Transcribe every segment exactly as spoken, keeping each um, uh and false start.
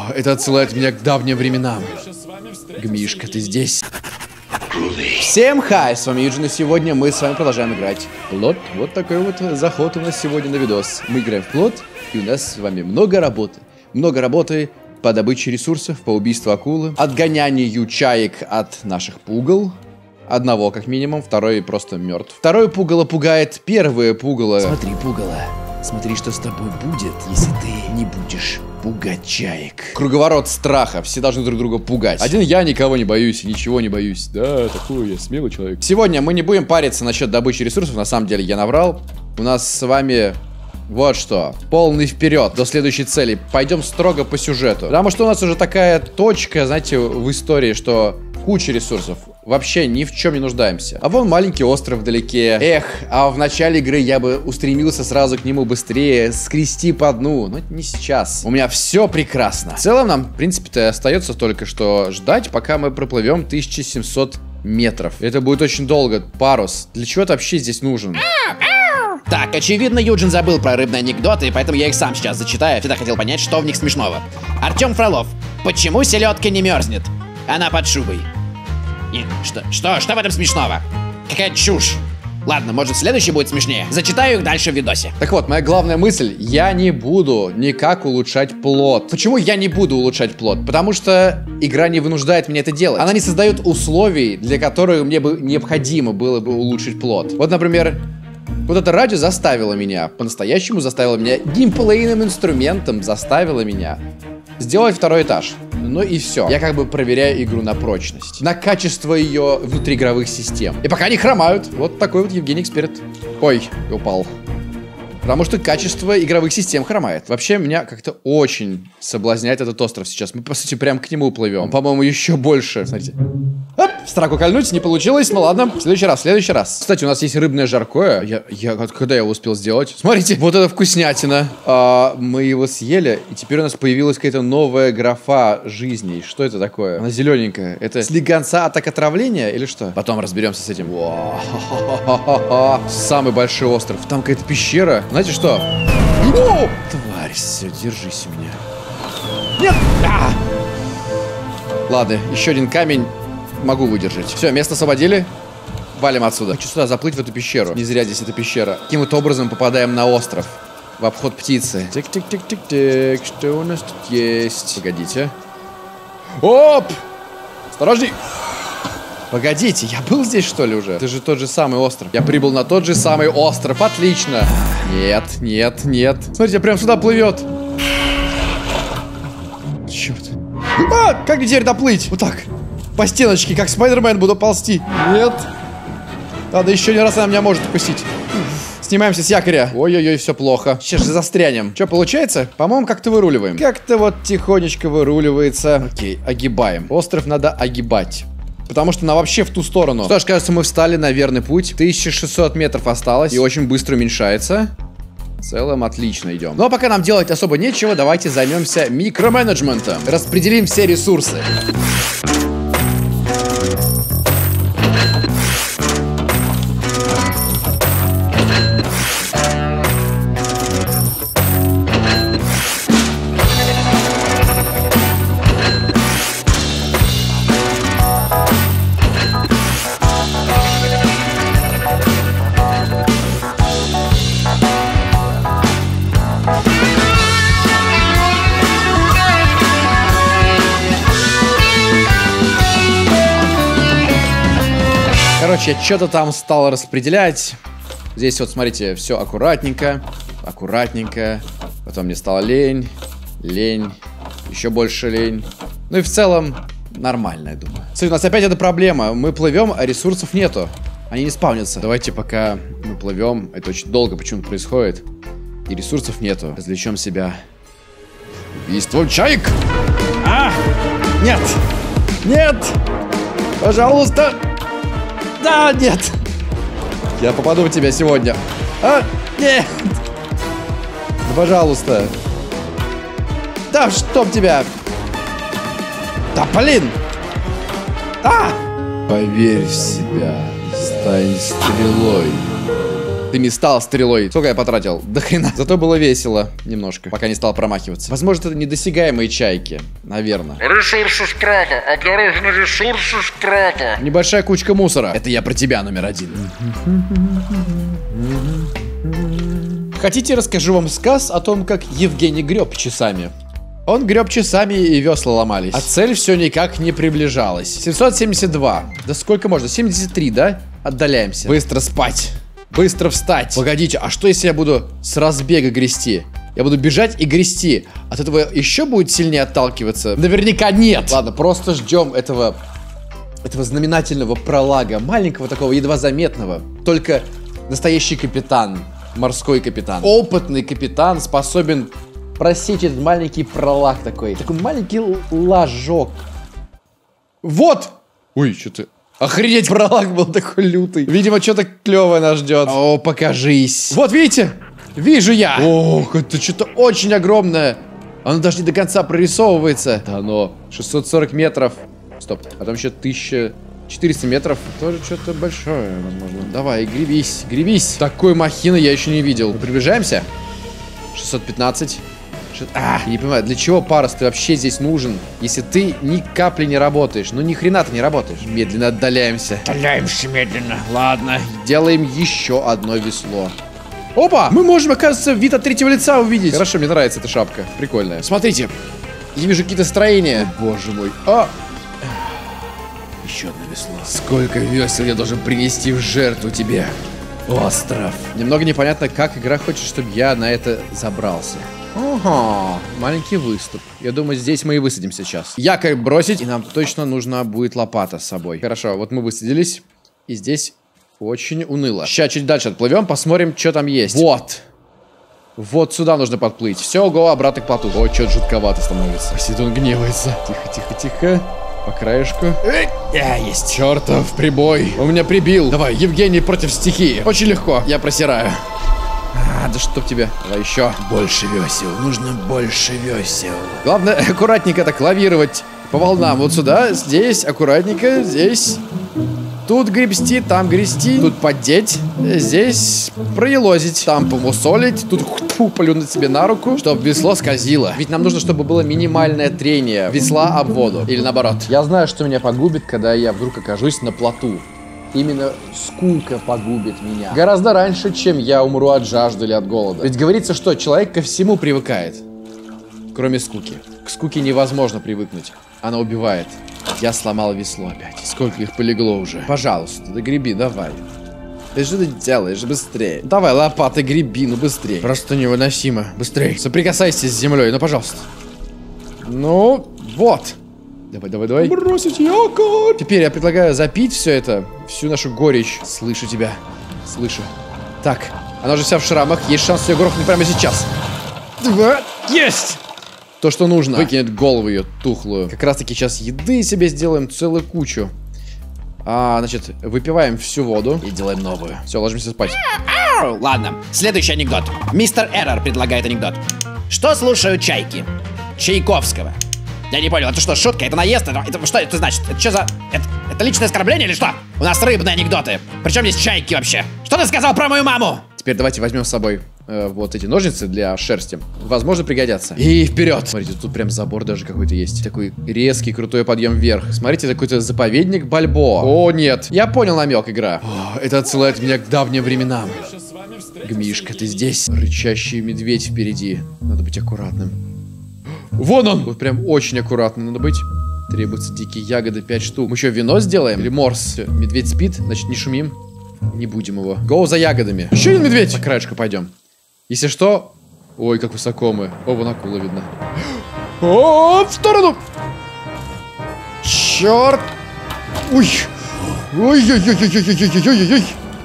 О, это отсылает меня к давним временам. Гмишка, ты здесь? Всем хай, с вами Юджин, и сегодня мы с вами продолжаем играть в плот. Вот такой вот заход у нас сегодня на видос. Мы играем в плот, и у нас с вами много работы. Много работы по добыче ресурсов, по убийству акулы, отгонянию чаек от наших пугал. Одного, как минимум, второй просто мертв. Второе пугало пугает первое пугало. Смотри, пугало, смотри, что с тобой будет, если ты не будешь пугать чаек. Круговорот страха, все должны друг друга пугать. Один я никого не боюсь, ничего не боюсь. Да, такой я смелый человек. Сегодня мы не будем париться насчет добычи ресурсов, на самом деле я наврал. У нас с вами... Вот что, полный вперед до следующей цели. Пойдем строго по сюжету. Потому что у нас уже такая точка, знаете, в истории, что куча ресурсов. Вообще ни в чем не нуждаемся. А вон маленький остров вдалеке. Эх, а в начале игры я бы устремился сразу к нему быстрее, скрести по дну. Но не сейчас. У меня все прекрасно. В целом нам, в принципе-то, остается только что ждать, пока мы проплывем тысячу семьсот метров. Это будет очень долго. Парус. Для чего ты вообще здесь нужен? Так, очевидно, Юджин забыл про рыбные анекдоты, поэтому я их сам сейчас зачитаю. Всегда хотел понять, что в них смешного. Артем Фролов. Почему селедка не мерзнет? Она под шубой. И что, что, что в этом смешного? Какая чушь. Ладно, может, следующий будет смешнее. Зачитаю их дальше в видосе. Так вот, моя главная мысль. Я не буду никак улучшать плот. Почему я не буду улучшать плот? Потому что игра не вынуждает меня это делать. Она не создает условий, для которых мне бы необходимо было бы улучшить плот. Вот, например... Вот это радио заставило меня, по-настоящему заставило меня, геймплейным инструментом заставило меня сделать второй этаж. Ну и все. Я как бы проверяю игру на прочность, на качество ее внутриигровых систем. И пока они хромают. Вот такой вот Евгений Эксперт. Ой, упал. Потому что качество игровых систем хромает. Вообще, меня как-то очень соблазняет этот остров сейчас. Мы, по сути, прям к нему плывем. По-моему, еще больше. Смотрите. Оп, в строку кольнуть, не получилось. Ну ладно, в следующий раз, в следующий раз. Кстати, у нас есть рыбное жаркое. Я, я, когда я его успел сделать? Смотрите, вот это вкуснятина. А, мы его съели, и теперь у нас появилась какая-то новая графа жизней. Что это такое? Она зелененькая. Это слегонца атак отравления или что? Потом разберемся с этим. Самый большой остров. Там какая-то пещера. Знаете что? О! Тварь, все, держись у меня. Нет! А! Ладно, еще один камень могу выдержать. Все, место освободили. Валим отсюда. Хочу сюда заплыть в эту пещеру. Не зря здесь эта пещера. Каким вот образом попадаем на остров? В обход птицы. Тик-тик-тик-тик-тик. Что у нас тут есть? Погодите. Оп! Осторожней! Погодите, я был здесь, что ли, уже? Это же тот же самый остров. Я прибыл на тот же самый остров. Отлично. Нет, нет, нет. Смотрите, прям сюда плывет. Черт. А, как мне теперь доплыть? Вот так. По стеночке, как Спайдермен, буду ползти. Нет. Ладно, еще один раз она меня может укусить. Снимаемся с якоря. Ой-ой-ой, все плохо. Сейчас же застрянем. Что, получается? По-моему, как-то выруливаем. Как-то вот тихонечко выруливается. Окей, огибаем. Остров надо огибать. Потому что она вообще в ту сторону. Что ж, кажется, мы встали на верный путь. тысяча шестьсот метров осталось. И очень быстро уменьшается. В целом, отлично идем. Но пока нам делать особо нечего, давайте займемся микроменеджментом. Распределим все ресурсы. Короче, я что-то там стал распределять. Здесь вот, смотрите, все аккуратненько. Аккуратненько. Потом мне стало лень. Лень. Еще больше лень. Ну и в целом нормально, я думаю. Смотрите, у нас опять эта проблема. Мы плывем, а ресурсов нету. Они не спавнятся. Давайте пока мы плывем. Это очень долго почему-то происходит. И ресурсов нету. Развлечем себя убийством чаек. А! Нет! Нет! Пожалуйста! Да, нет. Я попаду в тебя сегодня. А, нет. Да, пожалуйста. Да, чтоб тебя. Да, блин. А! Поверь в себя. Стань стрелой. Ты не стал стрелой. Сколько я потратил? Да хрена. Зато было весело. Немножко. Пока не стал промахиваться. Возможно, это недосягаемые чайки. Наверное. Ресурсы скрата. Обнаружены ресурсы скрата. Небольшая кучка мусора. Это я про тебя, номер один. Хотите, расскажу вам сказ о том, как Евгений греб часами? Он греб часами, и весла ломались. А цель все никак не приближалась. семьсот семьдесят два. Да сколько можно? семьдесят три, да? Отдаляемся. Быстро спать. Быстро встать. Погодите, а что если я буду с разбега грести? Я буду бежать и грести. От этого еще будет сильнее отталкиваться? Наверняка нет. Ладно, просто ждем этого... Этого знаменательного пролага. Маленького такого, едва заметного. Только настоящий капитан. Морской капитан. Опытный капитан способен просечь этот маленький пролаг такой. Такой маленький ложок. Вот! Ой, что-то... Охренеть, пролаг был такой лютый. Видимо, что-то клевое нас ждет. О, покажись. Вот, видите? Вижу я. Ох, это что-то очень огромное. Оно даже не до конца прорисовывается. Да оно шестьсот сорок метров. Стоп, а там еще тысяча четыреста метров. Тоже что-то большое, возможно. Давай, гребись, гребись. Такой махины я еще не видел. Мы приближаемся. шестьсот пятнадцать. А, я не понимаю, для чего парус ты вообще здесь нужен, если ты ни капли не работаешь? Ну ни хрена ты не работаешь. Медленно отдаляемся. Отдаляемся медленно. Ладно. Делаем еще одно весло. Опа! Мы можем, оказывается, вид от третьего лица увидеть. Хорошо, мне нравится эта шапка. Прикольная. Смотрите. Я вижу какие-то строения. О, боже мой. А! Еще одно весло. Сколько весел я должен принести в жертву тебе, остров. Немного непонятно, как игра хочет, чтобы я на это забрался. Ага, маленький выступ. Я думаю, здесь мы и высадимся сейчас. Якорь бросить, и нам точно нужна будет лопата с собой. Хорошо, вот мы высадились, и здесь очень уныло. Сейчас чуть дальше отплывем, посмотрим, что там есть. Вот. Вот сюда нужно подплыть. Все, го, обратно к плоту. О, что-то жутковато становится. Сидит, он гневается. Тихо, тихо, тихо. По краешку. Я есть. Чертов прибой. Он меня прибил. Давай, Евгений против стихии. Очень легко. Я просираю. А, да чтоб тебе. Давай еще. Больше весел. Нужно больше весел. Главное, аккуратненько так лавировать по волнам. Вот сюда, здесь, аккуратненько, здесь. Тут гребсти, там грести. Тут поддеть. Здесь проелозить. Там помусолить. Тут фу, плюнуть себе на руку, чтобы весло скользило. Ведь нам нужно, чтобы было минимальное трение весла об воду. Или наоборот. Я знаю, что меня погубит, когда я вдруг окажусь на плоту. Именно скука погубит меня. Гораздо раньше, чем я умру от жажды или от голода. Ведь говорится, что человек ко всему привыкает. Кроме скуки. К скуке невозможно привыкнуть. Она убивает. Я сломал весло опять. Сколько их полегло уже. Пожалуйста, да греби, давай. Ты что ты делаешь? Быстрее. Давай, лопатой греби, ну быстрее. Просто невыносимо. Быстрее. Соприкасайся с землей, ну пожалуйста. Ну, вот. Давай, давай, давай. Бросить якорь. Теперь я предлагаю запить все это. Всю нашу горечь. Слышу тебя. Слышу. Так, она же вся в шрамах. Есть шанс ее грохнуть прямо сейчас. Два. Есть! То, что нужно. Выкинет голову ее тухлую. Как раз таки сейчас еды себе сделаем целую кучу. А, значит, выпиваем всю воду и делаем новую. Все, ложимся спать. Ладно, следующий анекдот. Мистер Эррор предлагает анекдот. Что слушают чайки? Чайковского. Я не понял, это что, шутка? Это наезд? Это, это что это значит? Это что за... Это, это личное оскорбление или что? У нас рыбные анекдоты. Причем здесь чайки вообще? Что ты сказал про мою маму? Теперь давайте возьмем с собой э, вот эти ножницы для шерсти. Возможно, пригодятся. И вперед! Смотрите, тут прям забор даже какой-то есть. Такой резкий, крутой подъем вверх. Смотрите, это какой-то заповедник Бальбоа. О, нет. Я понял намек, игра. О, это отсылает меня к давним временам. Гмишка, ты здесь? Рычащий медведь впереди. Надо быть аккуратным. Вон он! Вот прям очень аккуратно надо быть. Требуются дикие ягоды, пять штук. Мы еще вино сделаем? Или морс? Все, медведь спит, значит не шумим. Не будем его. Гоу за ягодами. Еще один медведь. По краешку пойдем. Если что... Ой, как высоко мы. О, вон акула видно. О, в сторону! Черт! Ой! Ой-ой-ой-ой-ой-ой-ой-ой-ой!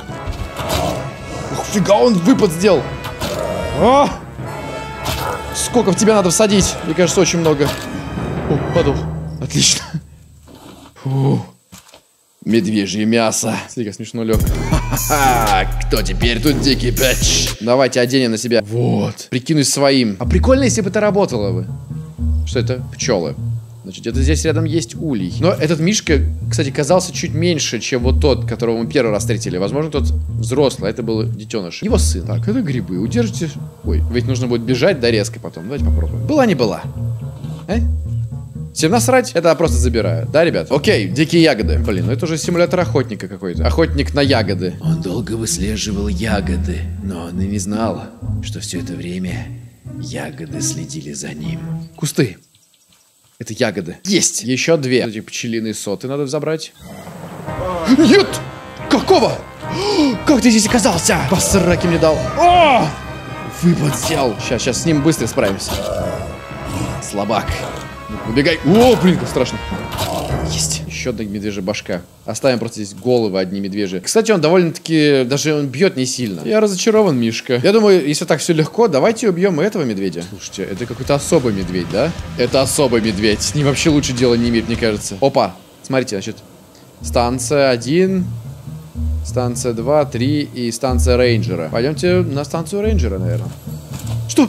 Ух, фига, он выпад сделал! А! Сколько в тебя надо всадить? Мне кажется, очень много. О, подох. Отлично. Фу. Медвежье мясо. Смотри, смешно лег. Ха-ха-ха. Кто теперь тут дикий бэч? Давайте оденем на себя. Вот. Прикинусь своим. А прикольно, если бы это работало бы. Что это? Пчелы. Значит, где-то здесь рядом есть улей. Но этот Мишка, кстати, казался чуть меньше, чем вот тот, которого мы первый раз встретили. Возможно, тот взрослый, а это был детеныш. Его сын. Так, это грибы. Удержите. Ой, ведь нужно будет бежать до резко потом. Давайте попробуем. Была не была. А? Всем насрать? Это я просто забираю. Да, ребят? Окей, дикие ягоды. Блин, ну это уже симулятор охотника какой-то. Охотник на ягоды. Он долго выслеживал ягоды, но он и не знал, что все это время ягоды следили за ним. Кусты. Это ягоды. Есть! Еще две. Эти пчелиные соты надо забрать. Нет! Какого? Как ты здесь оказался? По сраке мне дал. О! Выпадел. Сейчас, сейчас с ним быстро справимся. Слабак. Убегай. О, блин, как страшно. Есть. Еще одна медвежья башка. Оставим просто здесь головы одни медвежьи. Кстати, он довольно-таки... Даже он бьет не сильно. Я разочарован, Мишка. Я думаю, если так все легко, давайте убьем этого медведя. Слушайте, это какой-то особый медведь, да? Это особый медведь. С ним вообще лучше дела не иметь, мне кажется. Опа. Смотрите, значит. Станция один. Станция два, три и станция рейнджера. Пойдемте на станцию рейнджера, наверное. Что?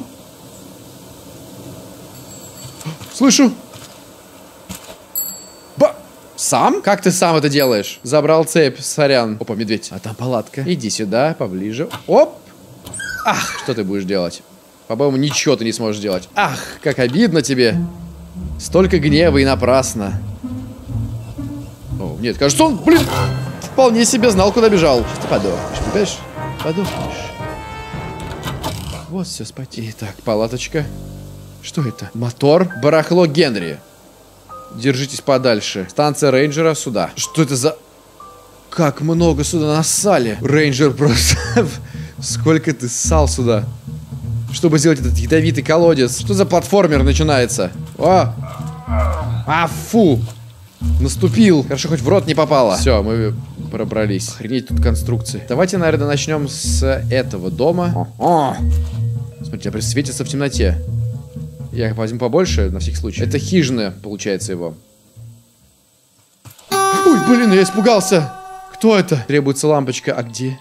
Слышу. Ба... Сам? Как ты сам это делаешь? Забрал цепь, сорян. Опа, медведь. А там палатка. Иди сюда, поближе. Оп. Ах, что ты будешь делать? По-моему, ничего ты не сможешь делать. Ах, как обидно тебе. Столько гнева и напрасно. О, нет, кажется, он, блин, вполне себе знал, куда бежал. Сейчас ты подохнешь, понимаешь? Подохнешь. Вот все, спать. Итак, палаточка. Что это? Мотор? Барахло Генри. Держитесь подальше. Станция рейнджера сюда. Что это за... Как много сюда нассали. Рейнджер просто... Сколько ты ссал сюда, чтобы сделать этот ядовитый колодец. Что за платформер начинается? О! А, фу! Наступил. Хорошо, хоть в рот не попало. Все, мы пробрались. Охренеть тут конструкции. Давайте, наверное, начнем с этого дома. О! Смотрите, а светится в темноте. Я возьму побольше, на всякий случай. Это хижина, получается, его. Ой, блин, я испугался. Кто это? Требуется лампочка. А где?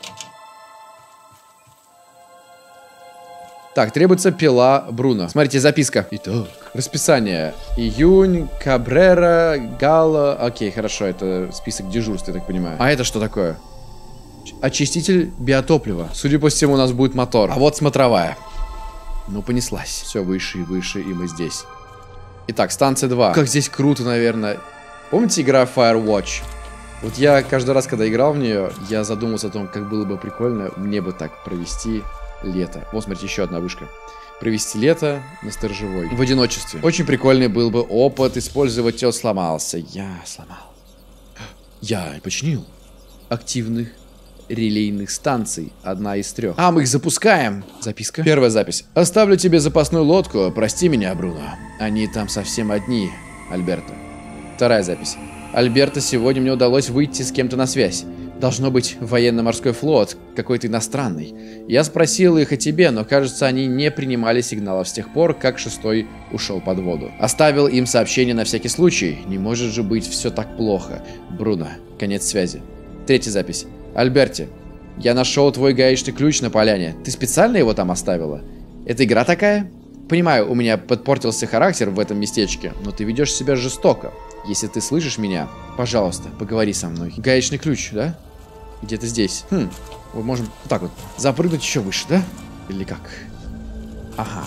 Так, требуется пила Бруно. Смотрите, записка. Итак, расписание. Июнь, Кабрера, Гала. Окей, хорошо, это список дежурств, я так понимаю. А это что такое? Очиститель биотоплива. Судя по всему, у нас будет мотор. А вот смотровая. Ну, понеслась. Все выше и выше, и мы здесь. Итак, станция два. Как здесь круто, наверное. Помните игра Firewatch? Вот я каждый раз, когда играл в нее, я задумался о том, как было бы прикольно мне бы так провести лето. Вот, смотрите, еще одна вышка. Провести лето на сторожевой. В одиночестве. Очень прикольный был бы опыт. Использовать его сломался. Я сломал. Я починил. Активных релейных станций. Одна из трех. А, мы их запускаем. Записка. Первая запись. Оставлю тебе запасную лодку. Прости меня, Бруно. Они там совсем одни, Альберто. Вторая запись. Альберто, сегодня мне удалось выйти с кем-то на связь. Должно быть военно-морской флот, какой-то иностранный. Я спросил их о тебе, но, кажется, они не принимали сигналов с тех пор, как шестой ушел под воду. Оставил им сообщение на всякий случай. Не может же быть все так плохо. Бруно. Конец связи. Третья запись. Альберти, я нашел твой гаечный ключ на поляне. Ты специально его там оставила? Это игра такая? Понимаю, у меня подпортился характер в этом местечке, но ты ведешь себя жестоко. Если ты слышишь меня, пожалуйста, поговори со мной. Гаечный ключ, да? Где-то здесь. Хм, мы можем вот так вот запрыгнуть еще выше, да? Или как? Ага.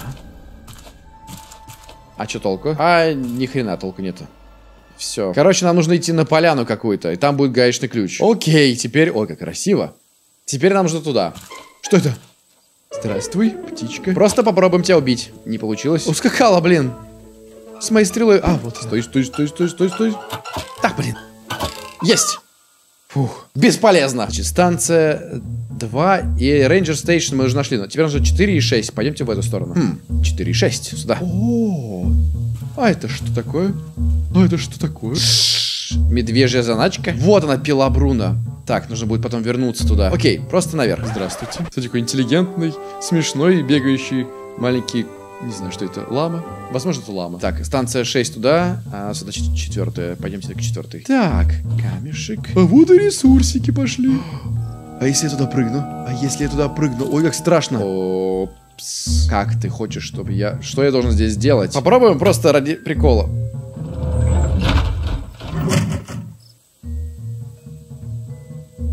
А что толку? А, ни хрена толку нету. Все. Короче, нам нужно идти на поляну какую-то, и там будет гаечный ключ. Окей, теперь... Ой, как красиво. Теперь нам нужно туда. Что это? Здравствуй, птичка. Просто попробуем тебя убить. Не получилось. Ускакала, блин. С моей стрелой... А, вот. Стой, стой, стой, стой, стой, стой. Так, блин. Есть. Фух. Бесполезно. Значит, станция два и Ranger Station мы уже нашли. Но теперь нужно четыре и шесть. Пойдемте в эту сторону. Хм, четыре и шесть. Сюда. О, а это что такое? А это что такое? Медвежья заначка. Вот она, пила Бруно. Так, нужно будет потом вернуться туда. Окей, просто наверх. Здравствуйте. Кстати, такой интеллигентный, смешной, бегающий маленький... Не знаю, что это. Лама? Возможно, это лама. Так, станция шесть туда, а сюда четвертая. Пойдемте к четвертой. Так, камешек. А вот и ресурсики пошли. А если я туда прыгну? А если я туда прыгну? Ой, как страшно. Опс. Как ты хочешь, чтобы я... Что я должен здесь делать? Попробуем просто ради прикола.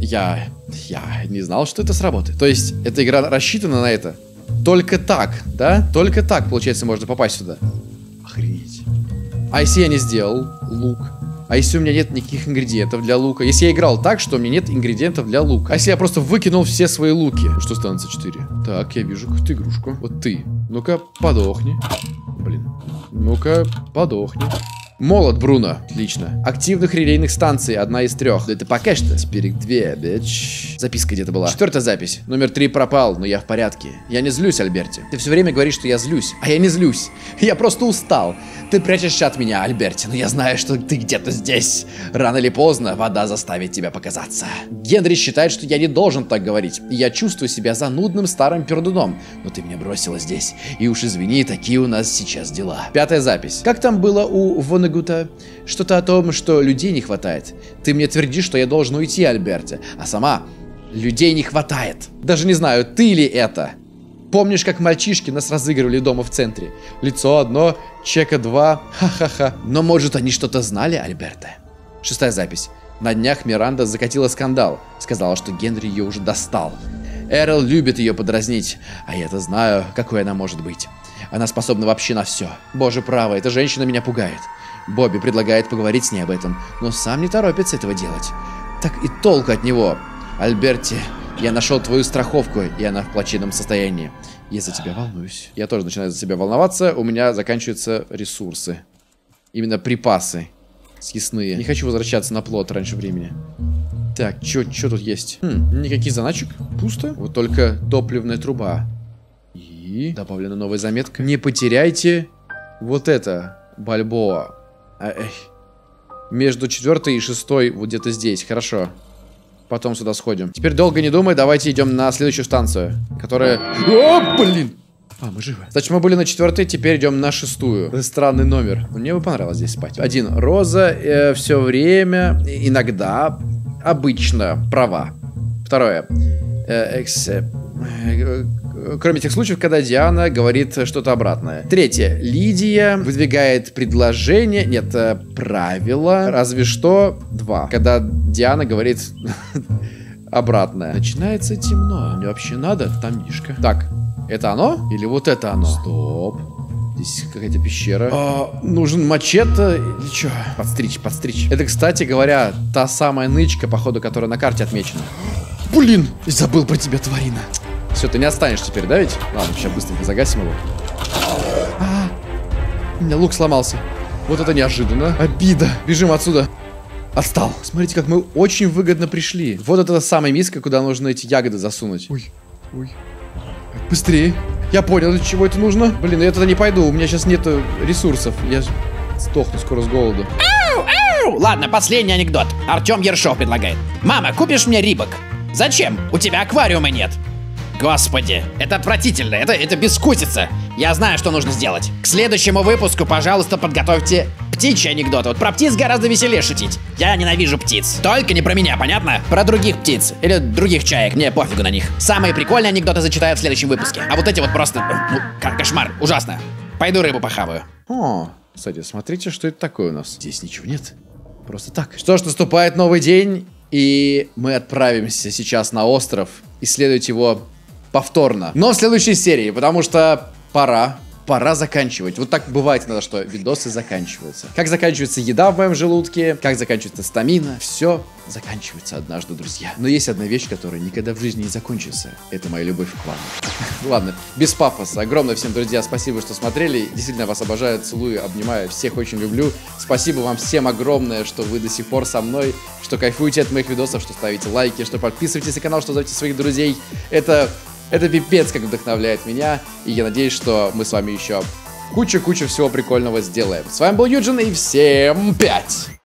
Я... Я не знал, что это сработает. То есть, эта игра рассчитана на это? Только так, да? Только так, получается, можно попасть сюда. Охренеть. А если я не сделал лук? А если у меня нет никаких ингредиентов для лука? Если я играл так, что у меня нет ингредиентов для лука? А если я просто выкинул все свои луки? Что становится четыре? Так, я вижу какую-то игрушку. Вот ты. Ну-ка, подохни. Блин. Ну-ка, подохни. Молот Бруно. Отлично. Активных релейных станций. Одна из трех. Да это пока что. Теперь их две, бич. Записка где-то была. Четвертая запись. Номер три пропал, но я в порядке. Я не злюсь, Альберти. Ты все время говоришь, что я злюсь. А я не злюсь. Я просто устал. Ты прячешься от меня, Альберти. Но я знаю, что ты где-то здесь. Рано или поздно вода заставит тебя показаться. Генри считает, что я не должен так говорить. Я чувствую себя занудным старым пердуном. Но ты меня бросила здесь. И уж извини, такие у нас сейчас дела. Пятая запись. Как там было у Вонегута? Что-то о том, что людей не хватает. Ты мне твердишь, что я должен уйти, Альберти. А сама... Людей не хватает. Даже не знаю, ты ли это. Помнишь, как мальчишки нас разыгрывали дома в центре? Лицо одно, чека два. Ха-ха-ха. Но может они что-то знали, Альберте? Шестая запись. На днях Миранда закатила скандал. Сказала, что Генри ее уже достал. Эрл любит ее подразнить. А я-то знаю, какой она может быть. Она способна вообще на все. Боже право, эта женщина меня пугает. Бобби предлагает поговорить с ней об этом, но сам не торопится этого делать. Так и толку от него. Альберти, я нашел твою страховку, и она в плачевном состоянии. Я за тебя волнуюсь. Я тоже начинаю за себя волноваться. У меня заканчиваются ресурсы. Именно припасы съестные. Не хочу возвращаться на плот раньше времени. Так, что тут есть? Хм, никаких заначек. Пусто. Вот только топливная труба. И добавлена новая заметка. Не потеряйте вот это. Бальбоа. А, эх. Между четвертой и шестой вот где-то здесь. Хорошо. Потом сюда сходим. Теперь долго не думай, давайте идем на следующую станцию, которая... О, блин! А, мы живы. Значит, мы были на четвертой, теперь идем на шестую. Странный номер. Мне бы понравилось здесь спать. Один. Роза э, все время, иногда, обычно права. Второе. Э, экс... Э, э, Кроме тех случаев, когда Диана говорит что-то обратное. Третье. Лидия выдвигает предложение, нет, правило, разве что два. Когда Диана говорит обратное. Начинается темно. Мне вообще надо? Там Мишка. Так, это оно? Или вот это оно? Стоп. Здесь какая-то пещера. А, нужен мачете или что? Подстричь, подстричь. Это, кстати говоря, та самая нычка, походу, которая на карте отмечена. Блин, забыл про тебя, тварина. Все, ты не отстанешь теперь, да ведь? Ладно, сейчас быстренько загасим его. А, у меня лук сломался. Вот это неожиданно. Обида. Бежим отсюда. Отстал. Смотрите, как мы очень выгодно пришли. Вот это самая миска, куда нужно эти ягоды засунуть. Ой, ой. Быстрее. Я понял, для чего это нужно. Блин, я туда не пойду. У меня сейчас нет ресурсов. Я сдохну скоро с голоду. Ау, ау. Ладно, последний анекдот. Артем Ершов предлагает. Мама, купишь мне рыбок? Зачем? У тебя аквариума нет. Господи, это отвратительно, это, это бескусица. Я знаю, что нужно сделать. К следующему выпуску, пожалуйста, подготовьте птичьи анекдоты. Вот про птиц гораздо веселее шутить. Я ненавижу птиц. Только не про меня, понятно? Про других птиц. Или других чаек, мне пофигу на них. Самые прикольные анекдоты зачитаю в следующем выпуске. А вот эти вот просто, ну, кошмар, ужасно. Пойду рыбу похаваю. О, кстати, смотрите, что это такое у нас. Здесь ничего нет. Просто так. Что ж, наступает новый день, и мы отправимся сейчас на остров исследовать его повторно. Но в следующей серии, потому что пора, пора заканчивать. Вот так бывает иногда, что видосы заканчиваются. Как заканчивается еда в моем желудке, как заканчивается стамина. Все заканчивается однажды, друзья. Но есть одна вещь, которая никогда в жизни не закончится. Это моя любовь к вам. Ладно, без пафоса. Огромное всем, друзья, спасибо, что смотрели. Действительно вас обожаю, целую, обнимаю. Всех очень люблю. Спасибо вам всем огромное, что вы до сих пор со мной, что кайфуете от моих видосов, что ставите лайки, что подписываетесь на канал, что зовете своих друзей. Это... Это пипец, как вдохновляет меня, и я надеюсь, что мы с вами еще кучу-кучу всего прикольного сделаем. С вами был Юджин, и всем пять!